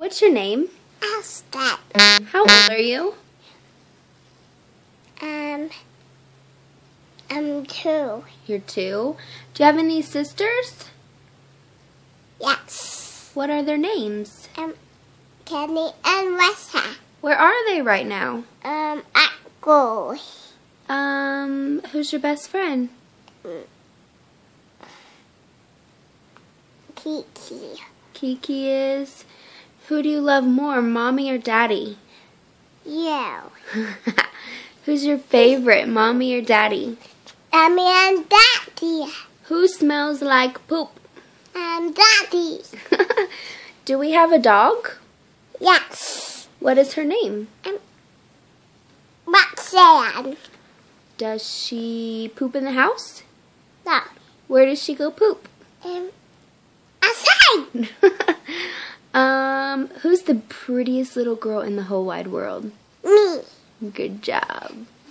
What's your name? Astat. How old are you? I'm 2. You're 2. Do you have any sisters? Yes. What are their names? Kenny and Wessa. Where are they right now? At school. Who's your best friend? Kiki. Kiki is. Who do you love more, Mommy or Daddy? You. Who's your favorite, Mommy or Daddy? Mommy and Daddy. Who smells like poop? Daddy. Do we have a dog? Yes. What is her name? Roxanne. Does she poop in the house? No. Where does she go poop? Outside. Who's the prettiest little girl in the whole wide world? Me. Good job.